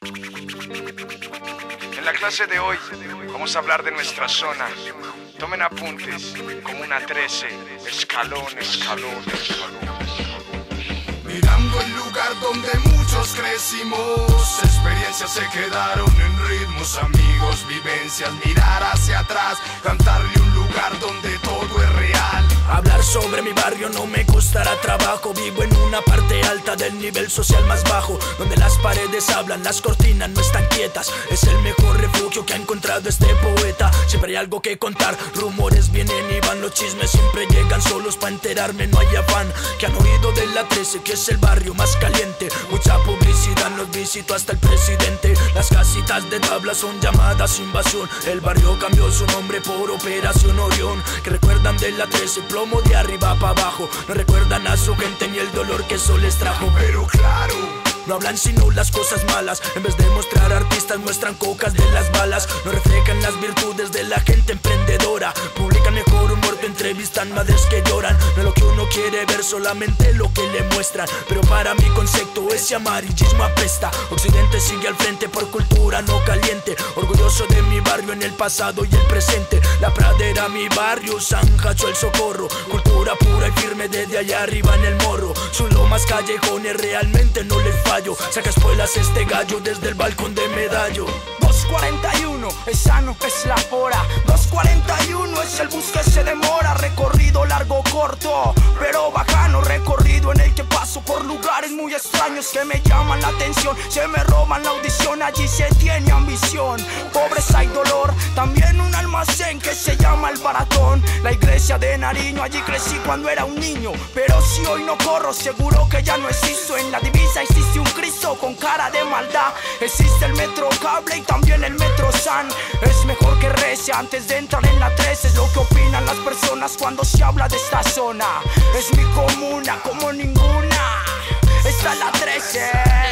En la clase de hoy vamos a hablar de nuestra zona. Tomen apuntes, Comuna 13, escalón, escalón, escalón. Mirando el lugar donde muchos crecimos, experiencias se quedaron en ritmos, amigos, vivencias, mirar hacia atrás, cantarle un lugar donde todo es real. Hablar sobre mi barrio no me costará trabajo. Vivo en una parte alta del nivel social más bajo, donde las paredes hablan, las cortinas no están quietas. Es el mejor refugio que ha encontrado este poeta. Siempre hay algo que contar, rumores vienen y van, los chismes siempre llegan solos pa' enterarme, no hay afán. Que han oído de la 13, que es el barrio más caliente. Mucha publicidad, nos visitó hasta el presidente. Las casitas de tabla son llamadas invasión. El barrio cambió su nombre por Operación Orión. Que recuerdan de la 13, plomo de arriba para abajo. No recuerdan a su gente ni el dolor que eso les trajo. Pero claro, no hablan sino las cosas malas. En vez de mostrar artistas muestran cocas de las balas. No reflejan las virtudes de la gente emprendedora. Publican mejor un muerto, entrevistan madres que lloran. No es lo que uno quiere ver, solamente lo que le muestran. Pero para mi concepto ese amarillismo apesta. Occidente sigue al frente por cultura no caliente. Orgulloso de mi barrio en el pasado y el presente. La Pradera, mi barrio, San Jacho, el Socorro. Cultura pura y firme desde allá arriba en el morro. Sus lomas, callejones, realmente no les falta. Saca espuelas este gallo desde el balcón de Medallo. 2:41, es sano, es la hora. 2:41 es el bus que se demora. Recorrido largo, corto, pero bajano. Recorrido en el que paso por lugares muy extraños que me llaman la atención. Se me roban la audición, allí se tiene ambición. Pobreza y dolor, también un almacén que se llama El Baratón. La iglesia de Nariño, allí crecí cuando era un niño. Pero si hoy no corro, seguro que ya no existo. En la divisa existe un Cristo con cara de maldad. Existe el metro cable y también el metro San. Es mejor que rece antes de entrar en la 13. Es lo que opinan las personas cuando se habla de esta zona. Es mi comuna como ninguna. Esta es la 13,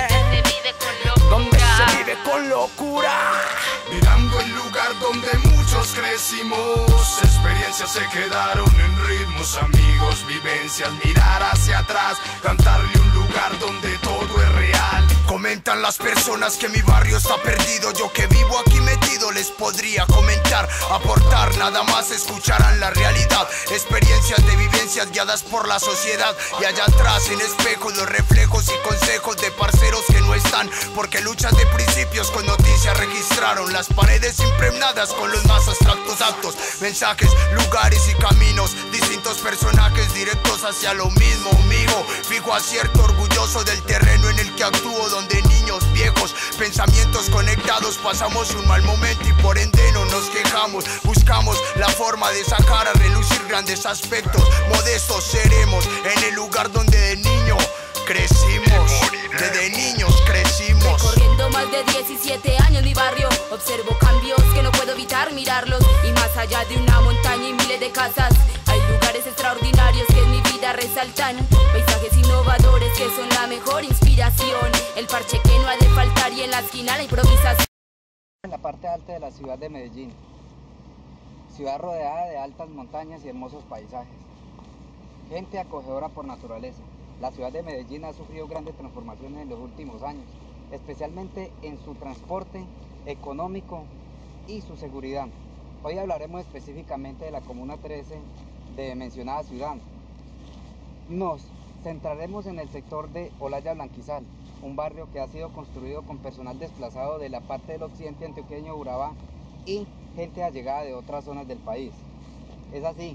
donde se vive con locura. mirando el lugar donde muchos crecimos, experiencias se quedaron en ritmos, amigos, vivencias, mirar hacia atrás, cantarle un lugar donde todo es real. Comentan las personas que mi barrio está perdido. Yo que vivo aquí metido les podría comentar, aportar, nada más escucharán la realidad. Experiencias de vivencias guiadas por la sociedad. Y allá atrás en espejos los reflejos y consejos de parceros que no están, porque luchas de principios con noticias registraron. Las paredes impregnadas con los más abstractos actos, mensajes, lugares y caminos. Distintos personajes directos hacia lo mismo, amigo. Fijo acierto, orgulloso del terreno en el que actúo, donde niños, viejos, pensamientos conectados. Pasamos un mal momento y por ende no nos quejamos. Buscamos la forma de sacar a relucir grandes aspectos. Modestos seremos en el lugar donde de niño crecimos. Desde niños crecimos. Recorriendo más de 17 años mi barrio, observo cambios que no puedo evitar mirarlos. Y más allá de una montaña y miles de casas, hay lugares extraordinarios que en mi vida resaltan. Paisajes innovadores que son la mejor inspiración. El parche que no ha de faltar y en la esquina la improvisación. En la parte alta de la ciudad de Medellín, ciudad rodeada de altas montañas y hermosos paisajes. Gente acogedora por naturaleza. La ciudad de Medellín ha sufrido grandes transformaciones en los últimos años, especialmente en su transporte económico y su seguridad. Hoy hablaremos específicamente de la Comuna 13 de mencionada ciudad. Nos centraremos en el sector de Olaya Blanquizal, un barrio que ha sido construido con personal desplazado de la parte del occidente antioqueño, Urabá, y gente allegada de otras zonas del país. Es así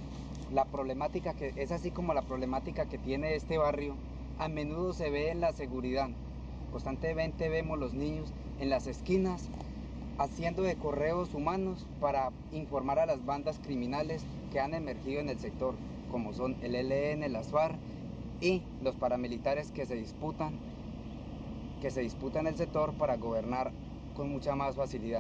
como la problemática que tiene este barrio a menudo se ve en la seguridad. Constantemente vemos los niños en las esquinas haciendo de correos humanos para informar a las bandas criminales que han emergido en el sector, como son el ELN, las FARC y los paramilitares que se disputan el sector para gobernar con mucha más facilidad.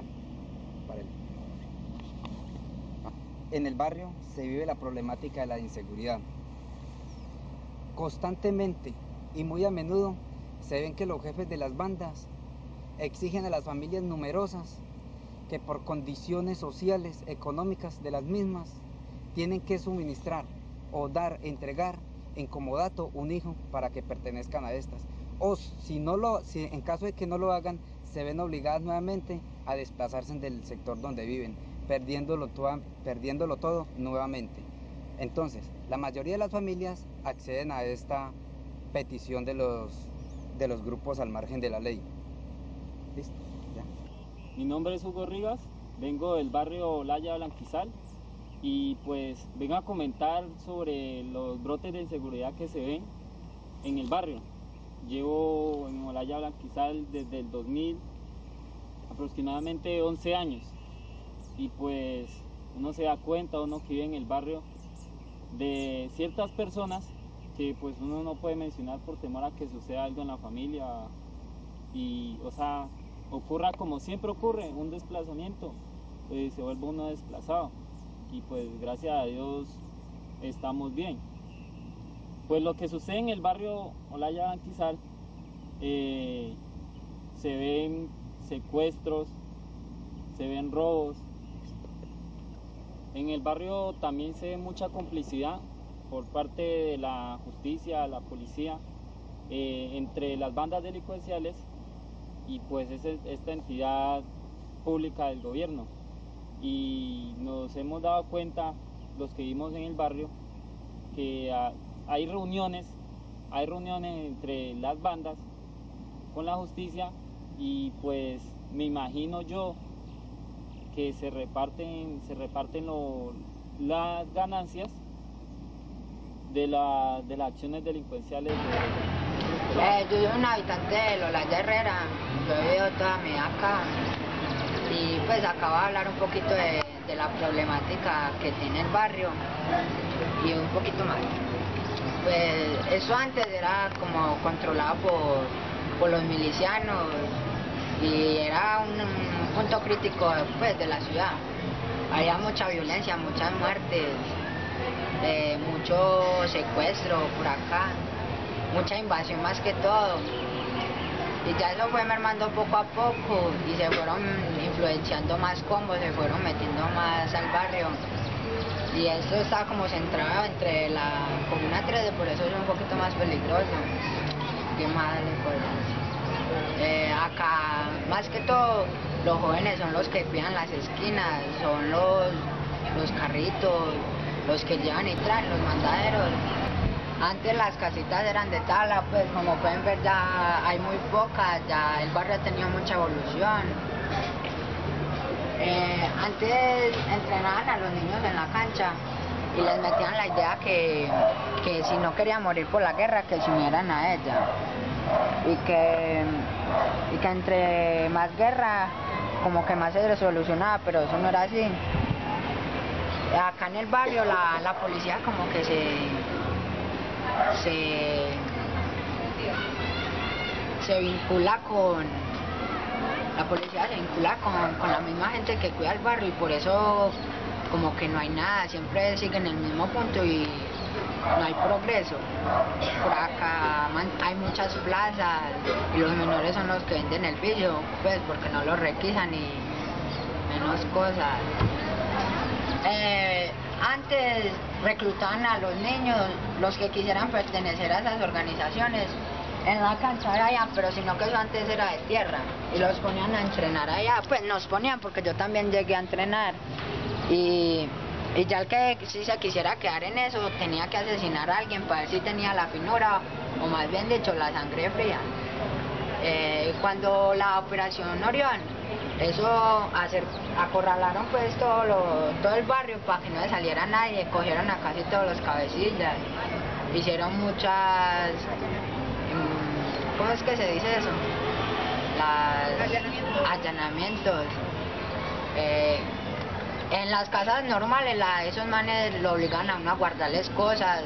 En el barrio se vive la problemática de la inseguridad. Constantemente y muy a menudo se ven que los jefes de las bandas exigen a las familias numerosas que por condiciones sociales, económicas de las mismas, tienen que suministrar o entregar en comodato un hijo para que pertenezcan a estas. O si en caso de que no lo hagan, se ven obligadas nuevamente a desplazarse del sector donde viven, perdiéndolo todo nuevamente. Entonces, la mayoría de las familias acceden a esta petición de los grupos al margen de la ley. ¿Listo? Ya. Mi nombre es Hugo Rivas, vengo del barrio Olaya Blanquizal y pues vengo a comentar sobre los brotes de inseguridad que se ven en el barrio. Llevo en Olaya Blanquizal desde el 2000, aproximadamente 11 años, y pues uno se da cuenta, uno que vive en el barrio, de ciertas personas que pues uno no puede mencionar por temor a que suceda algo en la familia y, o sea, ocurra como siempre ocurre, un desplazamiento, pues se vuelve uno desplazado y pues gracias a Dios estamos bien. Pues lo que sucede en el barrio Olaya Blanquizal, se ven secuestros, se ven robos. En el barrio también se ve mucha complicidad por parte de la justicia, la policía, entre las bandas delincuenciales y pues esta entidad pública del gobierno. Y nos hemos dado cuenta, los que vivimos en el barrio, que hay reuniones entre las bandas con la justicia y pues me imagino yo que se reparten las ganancias de las acciones delincuenciales. Yo soy un habitante de Olaya Herrera, yo he vivido toda mi vida acá y pues acabo de hablar un poquito de la problemática que tiene el barrio y un poquito más. Pues eso antes era como controlado por los milicianos y era un punto crítico pues, de la ciudad. Había mucha violencia, muchas muertes, mucho secuestro por acá, mucha invasión más que todo. Y ya eso fue mermando poco a poco y se fueron influenciando más combos, se fueron metiendo más al barrio. Y esto está como centrado entre la Comuna 13, por eso es un poquito más peligroso. ¿Qué más le puedo decir? Acá, más que todo, los jóvenes son los que cuidan las esquinas, son los carritos, los que llevan y traen, los mandaderos. Antes las casitas eran de tabla, pues como pueden ver ya hay muy pocas, ya el barrio ha tenido mucha evolución. Antes entrenaban a los niños en la cancha y les metían la idea que si no querían morir por la guerra, que se unieran a ella. Y que entre más guerra, como que más se solucionaba, pero eso no era así. Acá en el barrio la policía como que se vincula con la misma gente que cuida el barrio y por eso como que no hay nada, siempre siguen en el mismo punto y no hay progreso. Por acá hay muchas plazas y los menores son los que venden el vicio, pues porque no lo requisan y menos cosas. Antes reclutaban a los niños, los que quisieran pertenecer a esas organizaciones, en la cancha de allá, pero sino que eso antes era de tierra y los ponían a entrenar allá, pues nos ponían porque yo también llegué a entrenar y ya el que si se quisiera quedar en eso tenía que asesinar a alguien para ver si tenía la finura o más bien dicho la sangre fría. Cuando la operación Orión, eso acorralaron pues todo el barrio para que no le saliera nadie, cogieron a casi todos los cabecillas, hicieron muchas, ¿cómo es que se dice eso? Allanamientos. En las casas normales esos manes lo obligan a uno a guardarles cosas,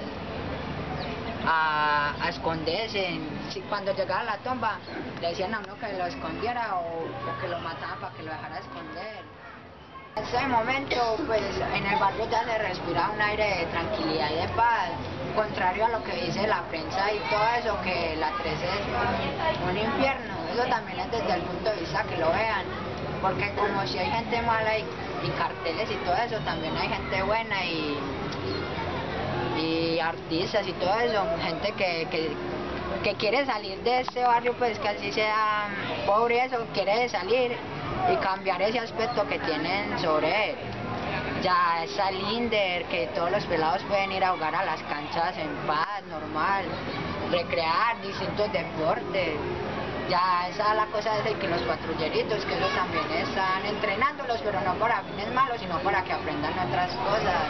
a esconderse. Cuando llegaba la tumba le decían a uno que lo escondiera o que lo mataban para que lo dejara esconder. En ese momento pues en el barrio ya se respira un aire de tranquilidad y de paz, contrario a lo que dice la prensa y todo eso, que la 13 es un infierno. Eso también es desde el punto de vista que lo vean, porque como si hay gente mala y carteles y todo eso, también hay gente buena y artistas y todo eso, gente que que quiere salir de este barrio, pues que así sea pobre, eso quiere salir y cambiar ese aspecto que tienen sobre él. Ya está el Inder, que todos los pelados pueden ir a jugar a las canchas en paz, normal, recrear distintos deportes. Ya esa es la cosa de que los patrulleritos, que ellos también están entrenándolos, pero no para fines malos, sino para que aprendan otras cosas.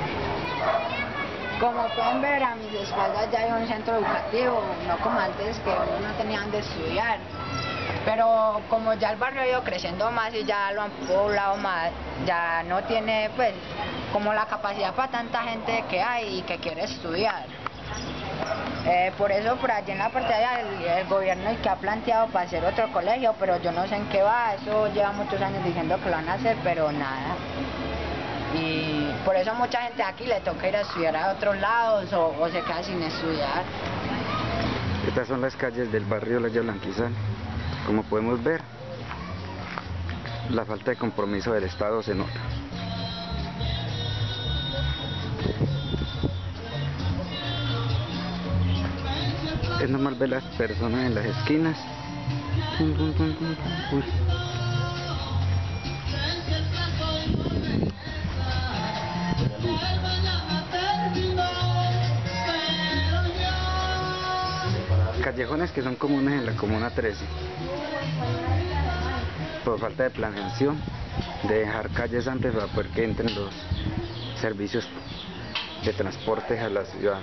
Como pueden ver, a mis espaldas ya hay un centro educativo, no como antes que uno no tenía donde estudiar. Pero como ya el barrio ha ido creciendo más y ya lo han poblado más, ya no tiene pues como la capacidad para tanta gente que hay y que quiere estudiar. Por eso por allí en la parte de allá el gobierno y que ha planteado para hacer otro colegio, pero yo no sé en qué va, eso lleva muchos años diciendo que lo van a hacer, pero nada. Y por eso mucha gente aquí le toca ir a estudiar a otros lados o se queda sin estudiar. Estas son las calles del barrio Laya Blanquizal. Como podemos ver, la falta de compromiso del Estado se nota. Es normal ver las personas en las esquinas. Uy. Callejones que son comunes en la Comuna 13 por falta de planeación, de dejar calles amplias para poder que entren los servicios de transporte a la ciudad.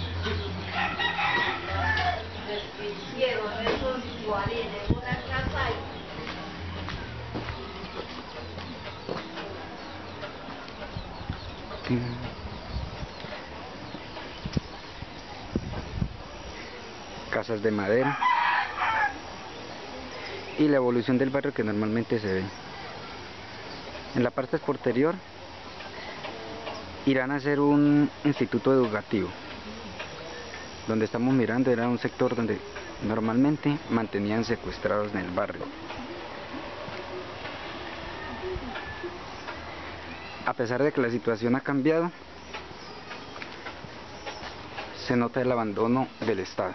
Casas de madera y la evolución del barrio que normalmente se ve. En la parte posterior irán a hacer un instituto educativo. Donde estamos mirando era un sector donde normalmente mantenían secuestrados en el barrio. A pesar de que la situación ha cambiado, se nota el abandono del Estado.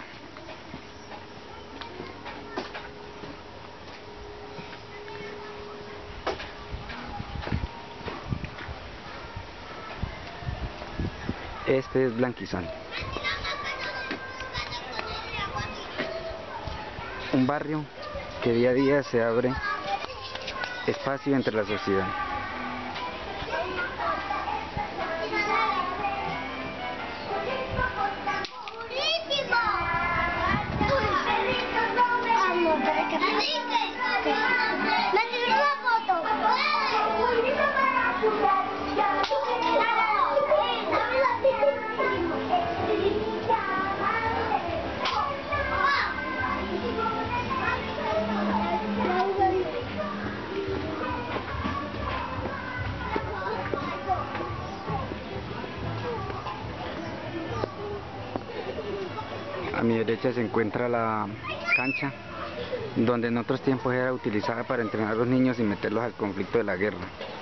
Este es Blanquizal, un barrio que día a día se abre espacio entre la sociedad. A mi derecha se encuentra la cancha, donde en otros tiempos era utilizada para entrenar a los niños y meterlos al conflicto de la guerra.